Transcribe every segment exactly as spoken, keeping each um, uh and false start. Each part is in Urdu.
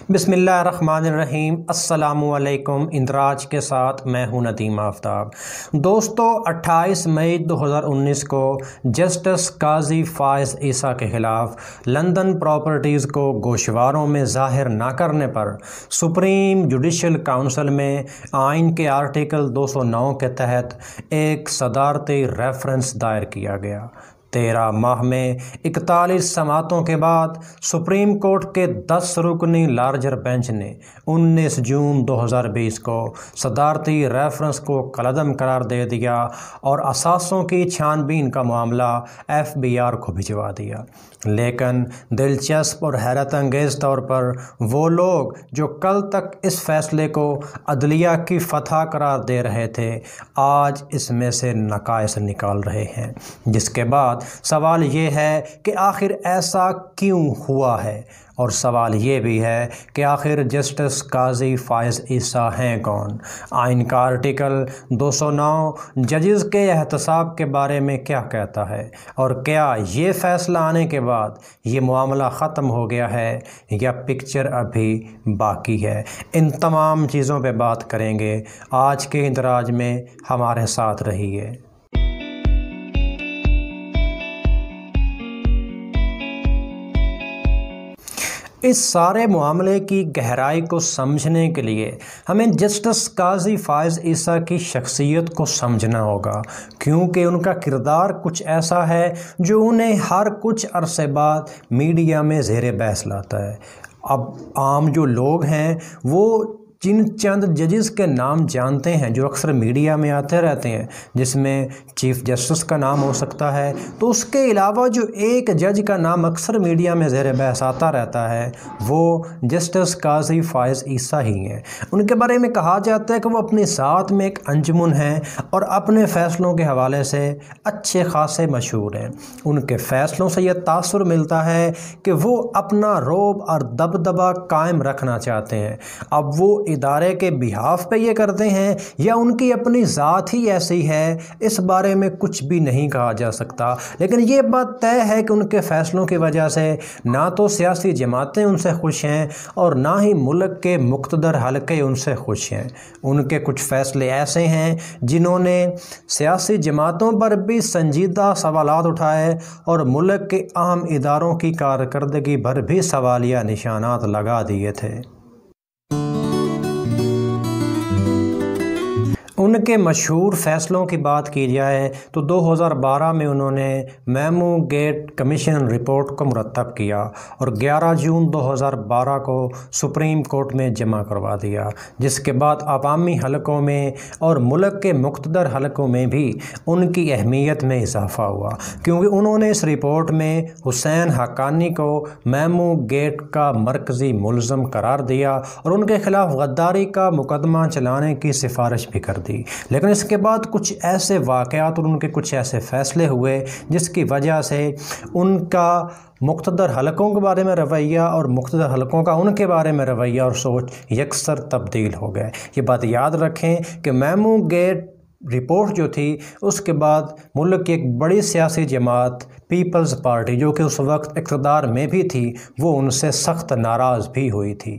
بسم اللہ الرحمن الرحیم۔ السلام علیکم۔ اندراج کے ساتھ میں ہوں ندیم آفتاب۔ دوستو، اٹھائیس مئی دو ہزار انیس کو جسٹس قاضی فائز عیسیٰ کے خلاف لندن پراپرٹیز کو گوشواروں میں ظاہر نہ کرنے پر سپریم جوڈیشل کونسل میں آئین کے آرٹیکل دو سو نو کے تحت ایک صدارتی ریفرنس دائر کیا گیا۔ تیرہ ماہ میں اکتالیس سماعتوں کے بعد سپریم کورٹ کے دس رکنی لارجر بینچ نے انیس جون دو ہزار بیس کو صدارتی ریفرنس کو کالعدم قرار دے دیا اور اثاثوں کی چھان بین کا معاملہ ایف بی آر کو بھجوا دیا۔ لیکن دلچسپ اور حیرت انگیز طور پر وہ لوگ جو کل تک اس فیصلے کو عدلیہ کی فتح قرار دے رہے تھے، آج اس میں سے نقائص نکال رہے ہیں، جس کے بعد سوال یہ ہے کہ آخر ایسا کیوں ہوا ہے، اور سوال یہ بھی ہے کہ آخر جسٹس قاضی فائز عیسیٰ ہیں کون۔ آئین کا آرٹیکل دو سو نو ججز کے احتساب کے بارے میں کیا کہتا ہے، اور کیا یہ فیصلہ آنے کے بعد یہ معاملہ ختم ہو گیا ہے یا پکچر ابھی باقی ہے؟ ان تمام چیزوں پہ بات کریں گے آج کے اندراج میں، ہمارے ساتھ رہیے۔ اس سارے معاملے کی گہرائی کو سمجھنے کے لیے ہمیں جسٹس قاضی فائز عیسیٰ کی شخصیت کو سمجھنا ہوگا، کیونکہ ان کا کردار کچھ ایسا ہے جو انہیں ہر کچھ عرصے بعد میڈیا میں زیر بحث لاتا ہے۔ اب عام جو لوگ ہیں وہ جن چند ججز کے نام جانتے ہیں جو اکثر میڈیا میں آتے رہتے ہیں، جس میں چیف جسٹس کا نام ہو سکتا ہے، تو اس کے علاوہ جو ایک جج کا نام اکثر میڈیا میں زیر بحث آتا رہتا ہے وہ جسٹس قاضی فائز عیسیٰ ہی ہیں۔ ان کے بارے میں کہا جاتا ہے کہ وہ اپنی ذات میں ایک انجمن ہیں اور اپنے فیصلوں کے حوالے سے اچھے خاصے مشہور ہیں۔ ان کے فیصلوں سے یہ تاثر ملتا ہے کہ وہ اپنا رعب اور دبدبہ قائم رکھنا چاہتے ہیں۔ اب وہ ادارے کے بہاف پہ یہ کرتے ہیں یا ان کی اپنی ذات ہی ایسی ہے، اس بارے میں کچھ بھی نہیں کہا جا سکتا، لیکن یہ بات طے ہے کہ ان کے فیصلوں کی وجہ سے نہ تو سیاسی جماعتیں ان سے خوش ہیں اور نہ ہی ملک کے مقتدر حلقے ان سے خوش ہیں۔ ان کے کچھ فیصلے ایسے ہیں جنہوں نے سیاسی جماعتوں پر بھی سنجیدہ سوالات اٹھائے اور ملک کے اہم اداروں کی کارکردگی پر بھی سوالیہ نشانات لگا دیے تھے۔ ان کے مشہور فیصلوں کی بات کی جائے تو دو ہزار بارہ میں انہوں نے میمو گیٹ کمیشن رپورٹ کو مرتب کیا اور گیارہ جون دو ہزار بارہ کو سپریم کورٹ میں جمع کروا دیا، جس کے بعد عوامی حلقوں میں اور ملک کے مقتدر حلقوں میں بھی ان کی اہمیت میں اضافہ ہوا، کیونکہ انہوں نے اس رپورٹ میں حسین حقانی کو میمو گیٹ کا مرکزی ملزم قرار دیا اور ان کے خلاف غداری کا مقدمہ چلانے کی سفارش بھی کر دی۔ لیکن اس کے بعد کچھ ایسے واقعات اور ان کے کچھ ایسے فیصلے ہوئے جس کی وجہ سے ان کا مقتدر حلقوں کے بارے میں رویہ اور مقتدر حلقوں کا ان کے بارے میں رویہ اور سوچ یکسر تبدیل ہو گئے۔ یہ بات یاد رکھیں کہ میمو گیٹ رپورٹ جو تھی اس کے بعد ملک کی ایک بڑی سیاسی جماعت پیپلز پارٹی جو کہ اس وقت اقتدار میں بھی تھی، وہ ان سے سخت ناراض بھی ہوئی تھی۔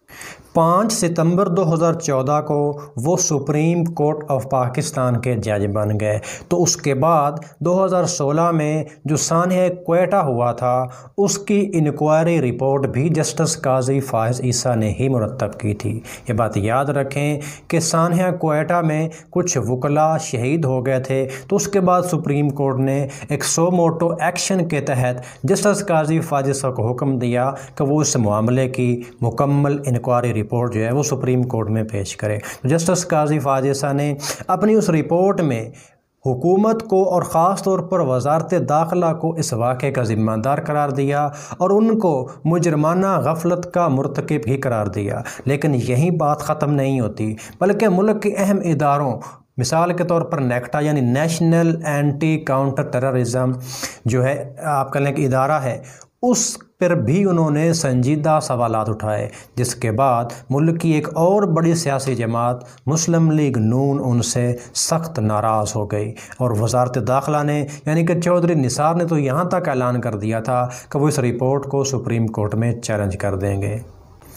پانچ ستمبر دو ہزار چودہ کو وہ سپریم کورٹ آف پاکستان کے جج بن گئے، تو اس کے بعد دو ہزار سولہ میں جو سانحہ کوئٹہ ہوا تھا اس کی انکوائری رپورٹ بھی جسٹس قاضی فائز عیسیٰ نے ہی مرتب کی تھی۔ یہ بات یاد رکھیں کہ سانحہ کوئٹہ میں کچھ وکلاء شہید ہو گئے تھے، تو اس کے بعد سپریم کورٹ نے ایک سو موٹو ایکشن کے تحت جسٹس قاضی فائز عیسیٰ کو حکم دیا کہ وہ اس معاملے کی مکمل انکوائری رپورٹ رپورٹ جو ہے وہ سپریم کورٹ میں پیش کرے۔ جسٹس قاضی فائز عیسیٰ نے اپنی اس رپورٹ میں حکومت کو اور خاص طور پر وزارت داخلہ کو اس واقعے کا ذمہ دار قرار دیا اور ان کو مجرمانہ غفلت کا مرتکب ہی قرار دیا۔ لیکن یہی بات ختم نہیں ہوتی، بلکہ ملک کے اہم اداروں، مثال کے طور پر نیکٹا یعنی نیشنل اینٹی کاؤنٹر ٹیررزم جو ہے آپ کہہ لیں کہ ادارہ ہے، اس پر بھی انہوں نے سنجیدہ سوالات اٹھائے، جس کے بعد ملک کی ایک اور بڑی سیاسی جماعت مسلم لیگ نون ان سے سخت ناراض ہو گئی اور وزارت داخلہ نے یعنی کہ چودھری نثار نے تو یہاں تک اعلان کر دیا تھا کہ وہ اس رپورٹ کو سپریم کورٹ میں چیلنج کر دیں گے۔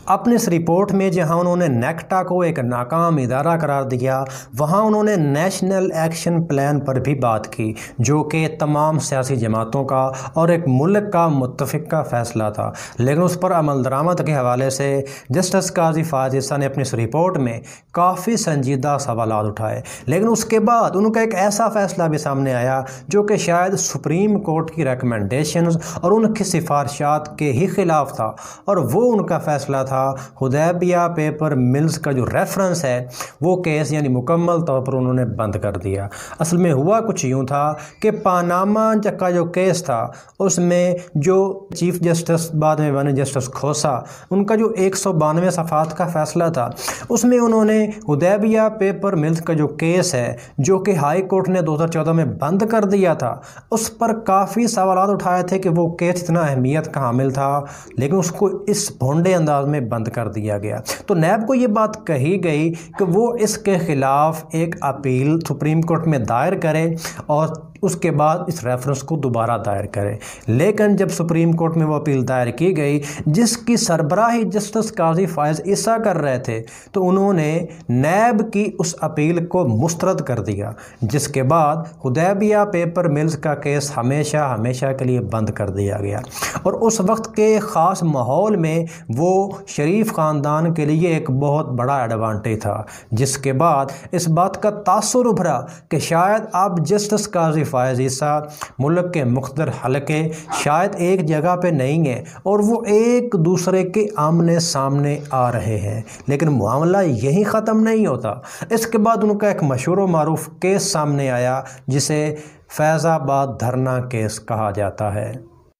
اپنے اس رپورٹ میں جہاں انہوں نے نیکٹا کو ایک ناکام ادارہ قرار دیا، وہاں انہوں نے نیشنل ایکشن پلان پر بھی بات کی، جو کہ تمام سیاسی جماعتوں کا اور ایک ملک کا متفقہ فیصلہ تھا، لیکن اس پر عمل درآمد کے حوالے سے جسٹس قاضی فائز عیسیٰ نے اپنی اس رپورٹ میں کافی سنجیدہ سوالات اٹھائے، لیکن اس کے بعد ان کا ایک ایسا فیصلہ بھی سامنے آیا جو کہ شاید سپریم کورٹ کی ریکمنڈیشنز اور ان کی سفارشات کے ہی خلاف تھا، اور وہ ان کا فیصلہ تھا حدیبیہ پیپر ملز کا جو ریفرنس ہے وہ کیس یعنی مکمل طور پر انہوں نے بند کر دیا۔ اصل میں ہوا کچھ یوں تھا کہ پاناما کا جو کیس تھا اس میں جو چیف جسٹس بعد میں بنے جسٹس کھوسا، ان کا جو ایک سو بانوے صفحات کا فیصلہ تھا، اس میں انہوں نے حدیبیہ پیپر ملز کا جو کیس ہے جو کہ ہائی کورٹ نے دو ہزار چودہ میں بند کر دیا تھا، اس پر کافی سوالات اٹھائے تھے کہ وہ کیس اتنا اہمیت کا حامل تھا، لیکن اس کو اس بھونڈے انداز میں بند کر دیا گیا۔ تو نیب کو یہ بات کہی گئی کہ وہ اس کے خلاف ایک اپیل سپریم کورٹ میں دائر کرے اور اس کے بعد اس ریفرنس کو دوبارہ دائر کرے، لیکن جب سپریم کورٹ میں وہ اپیل دائر کی گئی جس کی سربراہی جسٹس قاضی فائز عیسیٰ کر رہے تھے، تو انہوں نے نیب کی اس اپیل کو مسترد کر دیا، جس کے بعد حدیبیہ پیپر ملز کا کیس ہمیشہ ہمیشہ کے لیے بند کر دیا گیا۔ اور اس وقت کے خاص ماحول میں وہ شریف خاندان کے لیے ایک بہت بڑا ایڈوانٹیج تھا، جس کے بعد اس بات کا تاثر ابھرا کہ شاید اب جسٹس قاضی فائز عیسیٰ ملک کے مقتدر حلقے شاید ایک جگہ پہ نہیں ہیں اور وہ ایک دوسرے کے آمنے سامنے آ رہے ہیں، لیکن معاملہ یہی ختم نہیں ہوتا۔ اس کے بعد ان کا ایک مشہور و معروف کیس سامنے آیا جسے فیض آباد دھرنا کیس کہا جاتا ہے۔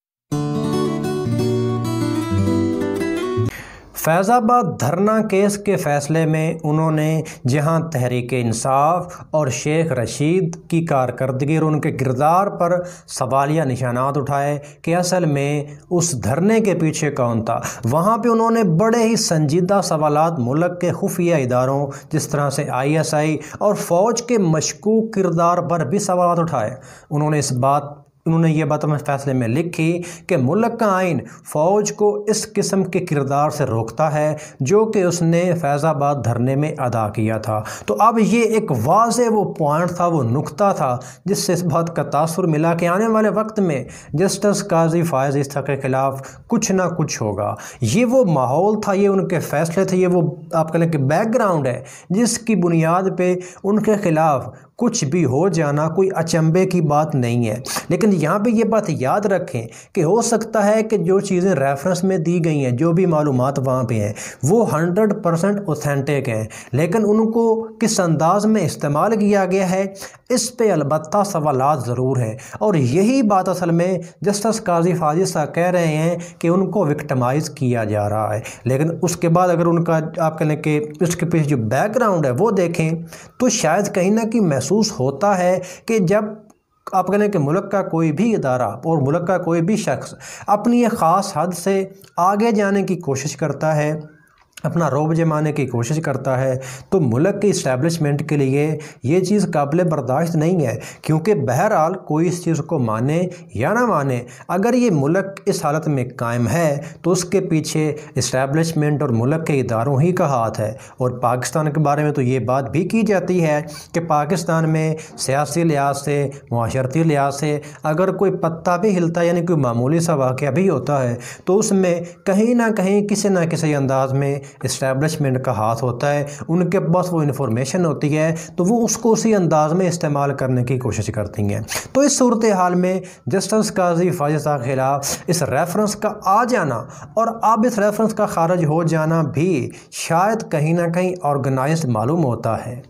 فیض آباد دھرنا کیس کے فیصلے میں انہوں نے جہاں تحریک انصاف اور شیخ رشید کی کارکردگی اور ان کے کردار پر سوالیہ نشانات اٹھائے کہ اصل میں اس دھرنے کے پیچھے کون تھا، وہاں پہ انہوں نے بڑے ہی سنجیدہ سوالات ملک کے خفیہ اداروں جس طرح سے آئی ایس آئی اور فوج کے مشکوک کردار پر بھی سوالات اٹھائے۔ انہوں نے اس بات انہوں نے یہ بات اپنے فیصلے میں لکھی کہ ملک کا آئین فوج کو اس قسم کے کردار سے روکتا ہے جو کہ اس نے فیض آباد دھرنے میں ادا کیا تھا۔ تو اب یہ ایک واضح وہ پوائنٹ تھا، وہ نقطہ تھا جس سے اس بات کا تاثر ملا کہ آنے والے وقت میں جسٹس قاضی فائز عیسیٰ کے خلاف کچھ نہ کچھ ہوگا۔ یہ وہ ماحول تھا، یہ ان کے فیصلے تھے، یہ وہ آپ کہہ لیں کہ بیک گراؤنڈ ہے جس کی بنیاد پہ ان کے خلاف کچھ بھی ہو جانا کوئی اچنبے کی بات نہیں ہے۔ لیکن یہاں پہ یہ بات یاد رکھیں کہ ہو سکتا ہے کہ جو چیزیں ریفرنس میں دی گئی ہیں، جو بھی معلومات وہاں پہ ہیں، وہ ہنڈریڈ پرسنٹ اوتھینٹک ہیں، لیکن ان کو کس انداز میں استعمال کیا گیا ہے اس پہ البتہ سوالات ضرور ہیں، اور یہی بات اصل میں جسٹس قاضی فائز عیسیٰ کہہ رہے ہیں کہ ان کو وکٹمائز کیا جا رہا ہے۔ لیکن اس کے بعد اگر ان کا آپ کہہ لیں کہ اس کے پیچھے جو بیک گراؤنڈ ہے وہ دیکھیں تو شاید کہیں نہ کہیں محسوس ہوتا ہے کہ جب آپ کہہ لیں کہ ملک کا کوئی بھی ادارہ اور ملک کا کوئی بھی شخص اپنی ایک خاص حد سے آگے جانے کی کوشش کرتا ہے، اپنا روب جمانے کی کوشش کرتا ہے، تو ملک کی اسٹیبلشمنٹ کے لیے یہ چیز قابل برداشت نہیں ہے، کیونکہ بہرحال کوئی اس چیز کو مانے یا نہ مانے، اگر یہ ملک اس حالت میں قائم ہے تو اس کے پیچھے اسٹیبلشمنٹ اور ملک کے اداروں ہی کا ہاتھ ہے۔ اور پاکستان کے بارے میں تو یہ بات بھی کی جاتی ہے کہ پاکستان میں سیاسی لحاظ سے، معاشرتی لحاظ سے اگر کوئی پتا بھی ہلتا ہے، یعنی کوئی معمولی سا واقعہ بھی ہوتا ہے، تو اس میں کہیں نہ کہیں کسی نہ کسی انداز میں اسٹیبلشمنٹ کا ہاتھ ہوتا ہے، ان کے پاس وہ انفارمیشن ہوتی ہے تو وہ اس کو اسی انداز میں استعمال کرنے کی کوشش کرتی ہیں۔ تو اس صورتحال میں جسٹس قاضی فائز عیسیٰ کے خلاف اس ریفرنس کا آ جانا اور اب اس ریفرنس کا خارج ہو جانا بھی شاید کہیں نہ کہیں آرگنائزڈ معلوم ہوتا ہے۔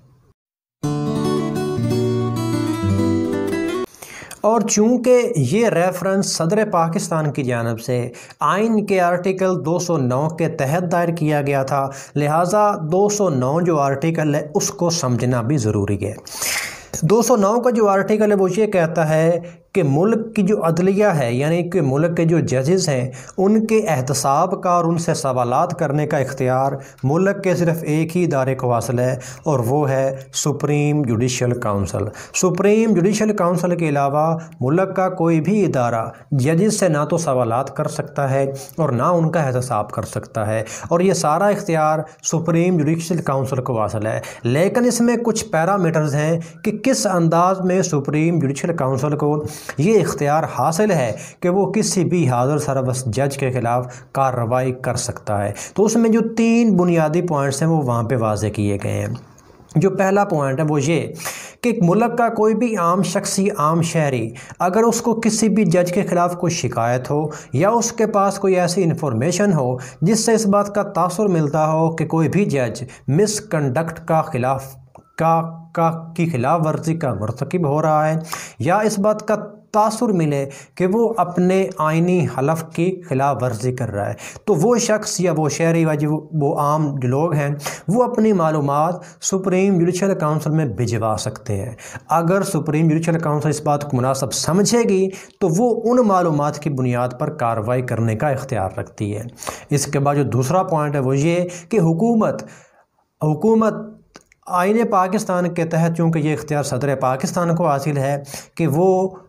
اور چونکہ یہ ریفرنس صدر پاکستان کی جانب سے آئین کے آرٹیکل دو سو نو کے تحت دائر کیا گیا تھا، لہٰذا دو سو نو جو آرٹیکل ہے اس کو سمجھنا بھی ضروری ہے۔ دو سو نو کا جو آرٹیکل ہے وہ یہ کہتا ہے کہ کہ ملک کی جو عدلیہ ہے یعنی کہ ملک کے جو ججز ہیں ان کے احتساب کا اور ان سے سوالات کرنے کا اختیار ملک کے صرف ایک ہی ادارے کو حاصل ہے اور وہ ہے supreme judicial council. Supreme judicial council کے علاوہ ملک کا کوئی بھی ادارہ ججز سے نہ تو سوالات کر سکتا ہے اور نہ ان کا احتساب کر سکتا ہے، اور یہ سارا اختیار سپریم جوڈیشل کونسل کو حاصل ہے۔ لیکن اس میں کچھ پیرامیٹرز ہیں کہ کس انداز میں سپریم جوڈیشل کونسل کو یہ اختیار حاصل ہے کہ وہ کسی بھی حاضر سربست جج کے خلاف کارروائی کر سکتا ہے۔ تو اس میں جو تین بنیادی پوائنٹس ہیں وہ وہاں پہ واضح کیے گئے ہیں۔ جو پہلا پوائنٹ ہے وہ یہ کہ ملک کا کوئی بھی عام شخصی عام شہری اگر اس کو کسی بھی جج کے خلاف کوئی شکایت ہو یا اس کے پاس کوئی ایسی انفارمیشن ہو جس سے اس بات کا تاثر ملتا ہو کہ کوئی بھی جج مس کنڈکٹ کا خلاف کا کا کی خلاف ورزی کا مرتکب ہو رہا ہے یا اس بات کا تاثر ملے کہ وہ اپنے آئینی حلف کی خلاف ورزی کر رہا ہے، تو وہ شخص یا وہ شہری و جو وہ عام جو لوگ ہیں وہ اپنی معلومات سپریم جوڈیشل کونسل میں بھجوا سکتے ہیں۔ اگر سپریم جوڈیشل کونسل اس بات کو مناسب سمجھے گی تو وہ ان معلومات کی بنیاد پر کارروائی کرنے کا اختیار رکھتی ہے۔ اس کے بعد جو دوسرا پوائنٹ ہے وہ یہ کہ حکومت حکومت آئین پاکستان کے تحت چونکہ یہ اختیار صدر پاکستان کو حاصل ہے کہ وہ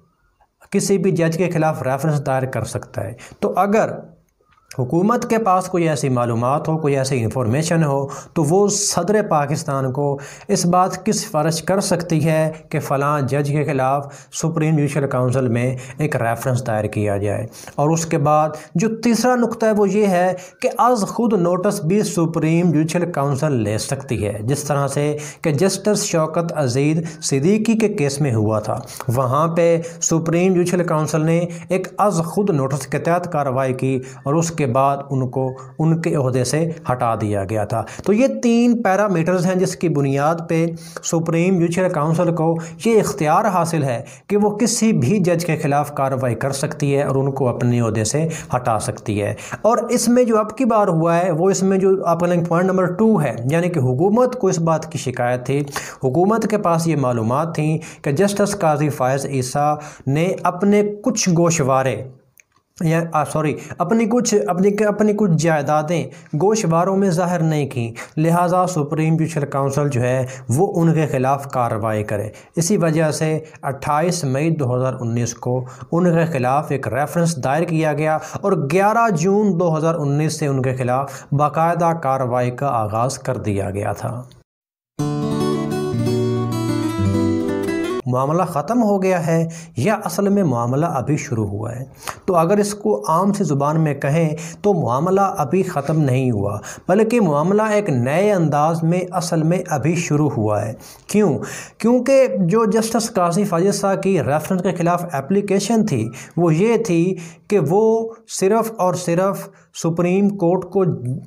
کسی بھی جج کے خلاف ریفرنس دائر کر سکتا ہے، تو اگر حکومت کے پاس کوئی ایسی معلومات ہو کوئی ایسی انفارمیشن ہو تو وہ صدر پاکستان کو اس بات کی سفارش کر سکتی ہے کہ فلاں جج کے خلاف سپریم جوڈیشل کونسل میں ایک ریفرنس دائر کیا جائے۔ اور اس کے بعد جو تیسرا نقطہ ہے وہ یہ ہے کہ از خود نوٹس بھی سپریم جوڈیشل کونسل لے سکتی ہے، جس طرح سے کہ جسٹس شوکت عزیز صدیقی کے کیس میں ہوا تھا۔ وہاں پہ سپریم جوڈیشل کونسل نے ایک از خود نوٹس کے تحت کارروائی کی اور اس کے بعد ان کو ان کے عہدے سے ہٹا دیا گیا تھا۔ تو یہ تین پیرامیٹرز ہیں جس کی بنیاد پہ سپریم جوڈیشل کونسل کو یہ اختیار حاصل ہے کہ وہ کسی بھی جج کے خلاف کارروائی کر سکتی ہے اور ان کو اپنے عہدے سے ہٹا سکتی ہے۔ اور اس میں جو اب کی بار ہوا ہے وہ اس میں جو آپ کا پوائنٹ نمبر ٹو ہے، یعنی کہ حکومت کو اس بات کی شکایت تھی، حکومت کے پاس یہ معلومات تھیں کہ جسٹس قاضی فائز عیسیٰ نے اپنے کچھ گوشوارے یا سوری اپنی کچھ اپنی اپنی کچھ جائیدادیں گوشواروں میں ظاہر نہیں کیں، لہٰذا سپریم جوڈیشل کونسل جو ہے وہ ان کے خلاف کارروائی کرے۔ اسی وجہ سے اٹھائیس مئی دو ہزار انیس کو ان کے خلاف ایک ریفرنس دائر کیا گیا اور گیارہ جون دو ہزار انیس سے ان کے خلاف باقاعدہ کارروائی کا آغاز کر دیا گیا تھا۔ معاملہ ختم ہو گیا ہے یا اصل میں معاملہ ابھی شروع ہوا ہے؟ تو اگر اس کو عام سی زبان میں کہیں تو معاملہ ابھی ختم نہیں ہوا، بلکہ معاملہ ایک نئے انداز میں اصل میں ابھی شروع ہوا ہے۔ کیوں؟ کیونکہ جو جسٹس قاضی فائز عیسیٰ کی ریفرنس کے خلاف اپلیکیشن تھی وہ یہ تھی کہ وہ صرف اور صرف سپریم کورٹ کو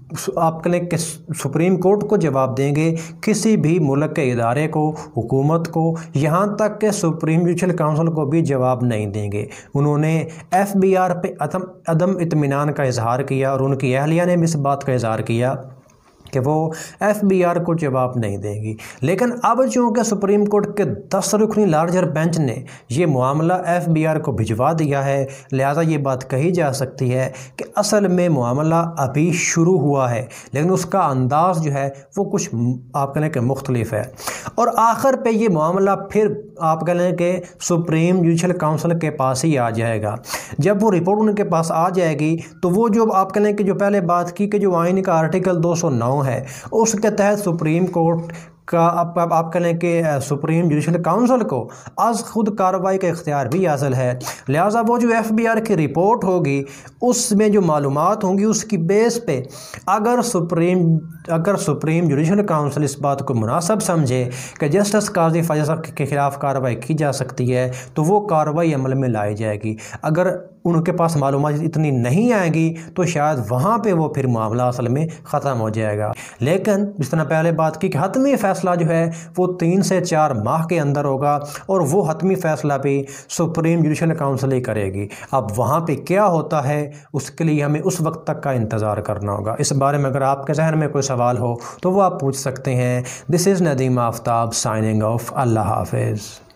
آپ کہیں کہ سپریم کورٹ کو جواب دیں گے، کسی بھی ملک کے ادارے کو، حکومت کو، یہاں تک کہ سپریم جوڈیشل کونسل کو بھی جواب نہیں دیں گے۔ انہوں نے ایف بی آر پہ عدم عدم اطمینان کا اظہار کیا اور ان کی اہلیہ نے بھی اس بات کا اظہار کیا کہ وہ ایف بی آر کو جواب نہیں دیں گی۔ لیکن اب چونکہ سپریم کورٹ کے دس رکنی لارجر بینچ نے یہ معاملہ ایف بی آر کو بھجوا دیا ہے، لہذا یہ بات کہی جا سکتی ہے کہ اصل میں معاملہ ابھی شروع ہوا ہے، لیکن اس کا انداز جو ہے وہ کچھ آپ کہہ لیں کہ مختلف ہے۔ اور آخر پہ یہ معاملہ پھر آپ کہہ لیں کہ سپریم جوڈیشل کونسل کے پاس ہی آ جائے گا۔ جب وہ رپورٹ ان کے پاس آ جائے گی تو وہ جو آپ کہہ لیں کہ جو پہلے بات کی کہ جو آئین کا آرٹیکل دو سو نو ہے اس کے تحت سپریم کورٹ کا آپ آپ کہہ لیں کہ سپریم جوڈیشل کونسل کو از خود کارروائی کا اختیار بھی حاصل ہے، لہٰذا وہ جو ایف بی آر کی رپورٹ ہوگی اس میں جو معلومات ہوں گی اس کی بیس پہ اگر سپریم اگر سپریم جوڈیشل کونسل اس بات کو مناسب سمجھے کہ جسٹس قاضی فائز کے خلاف کارروائی کی جا سکتی ہے تو وہ کارروائی عمل میں لائی جائے گی۔ اگر ان کے پاس معلومات اتنی نہیں آئیں گی تو شاید وہاں پہ وہ پھر معاملہ اصل میں ختم ہو جائے گا۔ لیکن جس طرح پہلے بات کی کہ حتمی فیصلہ جو ہے وہ تین سے چار ماہ کے اندر ہوگا اور وہ حتمی فیصلہ بھی سپریم جوڈیشل کونسل ہی کرے گی۔ اب وہاں پہ کیا ہوتا ہے اس کے لیے ہمیں اس وقت تک کا انتظار کرنا ہوگا۔ اس بارے میں اگر آپ کے ذہن میں کوئی سوال ہو تو وہ آپ پوچھ سکتے ہیں۔ This is Nadeem Aftab signing off. اللہ حافظ۔